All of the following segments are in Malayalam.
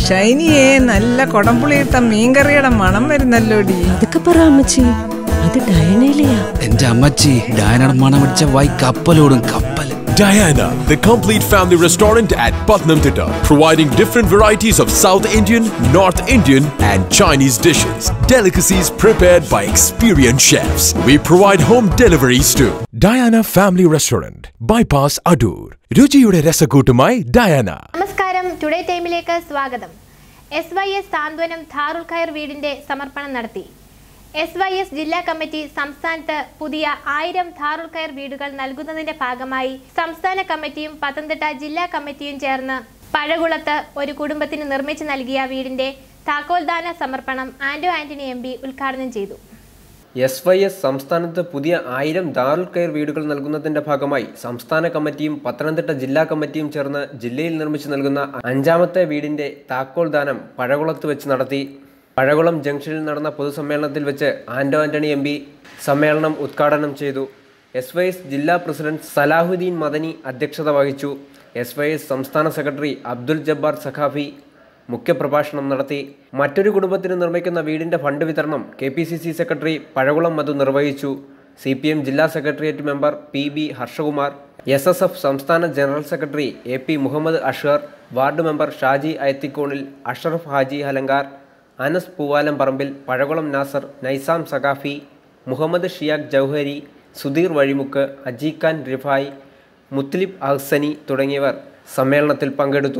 ഷൈനിയെ നല്ല കൊടംപുളിയിട്ട മീൻകറിയുടെ മണം വരുന്നല്ലോടി. അതൊക്കെ പറ അമ്മച്ചി, അത് ഡയനയിലെയാ. എന്റെ അമ്മച്ചി ഡയനയുടെ മണം അടിച്ച വായി കപ്പലോടും കപ്പൽ. Diana, the complete family restaurant at Patnamthitta, providing different varieties of South Indian, North Indian and Chinese dishes. Delicacies prepared by experienced chefs. We provide home deliveries too. Diana Family Restaurant, Bypass Adur. രുചിയുടെ രസക്കൂട്ടുമായി ഡയാന. നമസ്കാരം, ടുഡേ ടൈമിലേക്ക് സ്വാഗതം. SYS സാന്ത്വനം ധാറുൽ ഖൈർ വീടിന്റെ സമർപ്പണം നടത്തി. SYS ജില്ലാ കമ്മിറ്റി സംസ്ഥാനത്ത് പുതിയ 1000 ധാറുൽ ഖൈർ വീടുകൾ നൽകുന്നതിന്റെ ഭാഗമായി സംസ്ഥാന കമ്മിറ്റിയും പത്തനംതിട്ട ജില്ലാ കമ്മിറ്റിയും ചേർന്ന് പഴകുളത്ത് ഒരു കുടുംബത്തിന് നിർമ്മിച്ചു നൽകിയ വീടിന്റെ താക്കോൽദാന സമർപ്പണം ആന്റണി MP ഉദ്ഘാടനം ചെയ്തു. SYS സംസ്ഥാനത്ത് പുതിയ 1000 ധാറുൽ ഖൈർ വീടുകൾ നൽകുന്നതിന്റെ ഭാഗമായി സംസ്ഥാന കമ്മിറ്റിയും പത്തനംതിട്ട ജില്ലാ കമ്മിറ്റിയും ചേർന്ന് ജില്ലയിൽ നിർമ്മിച്ചു നൽകുന്ന 5ാമത്തെ വീടിന്റെ താക്കോൽദാനം പഴകുളത്ത് വെച്ച് നടത്തി. പഴകുളം ജംഗ്ഷനിൽ നടന്ന പൊതുസമ്മേളനത്തിൽ വെച്ച് ആന്റണി MP സമ്മേളനം ഉദ്ഘാടനം ചെയ്തു. SYS ജില്ലാ പ്രസിഡന്റ് സലാഹുദ്ദീൻ മദനി അധ്യക്ഷത വഹിച്ചു. SYS സംസ്ഥാന സെക്രട്ടറി അബ്ദുൽ ജബ്ബാർ സഖാഫി മുഖ്യപ്രഭാഷണം നടത്തി. മറ്റൊരു കുടുംബത്തിന് നിർമ്മിക്കുന്ന വീടിന്റെ ഫണ്ട് വിതരണം KPCC സെക്രട്ടറി പഴകുളം മധു നിർവഹിച്ചു. CPM ജില്ലാ secretariat member PB Harshakumar, SSF സംസ്ഥാന general secretary AP Muhammad Ashhar, ward member Shaji Ayathikkonil, Ashraf Haji Halankar, Anas Poovalam Parambil, Pazhakulam Nasar, Naizam Saqafi, Muhammad Shiyaq Jauhari, Sudheer Vazhimukku, Ajeekhan Rifai, Muthalib Ahsani തുടങ്ങിയവർ സമ്മേളനത്തിൽ പങ്കെടുത്തു.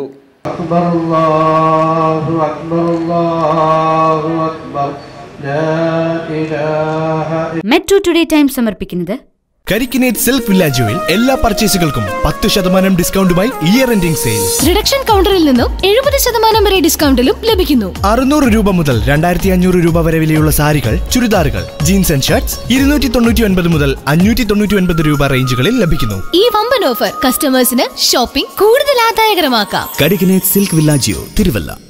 മെട്രോ ടുഡേ ടൈം സമർപ്പിക്കുന്നത് കരിക്കിനേറ്റ് സിൽക്ക് വില്ലാജോയിൽ എല്ലാ പർച്ചേസുകൾക്കും 10% ഡിസ്കൗണ്ടുമായി ഇയർ എൻഡിംഗ് സെയിൽ. റിഡക്ഷൻ കൗണ്ടറിൽ നിന്നും 70% വരെ ഡിസ്കൗണ്ടിലും ലഭിക്കുന്നു. 600 രൂപ മുതൽ 2500 രൂപ വരെ വിലയുള്ള സാരികൾ, ചുരിദാറുകൾ, ജീൻസ് ആൻഡ് ഷർട്ട്സ് 299 മുതൽ 599 രൂപ റേഞ്ചുകളിൽ ലഭിക്കുന്നു. ഈ വമ്പൻ ഓഫർ കസ്റ്റമേഴ്സിന് ഷോപ്പിംഗ് കൂടുതൽ ആദായകരമാക്കാം. Karikkineth silk Villaggio, Thiruvalla.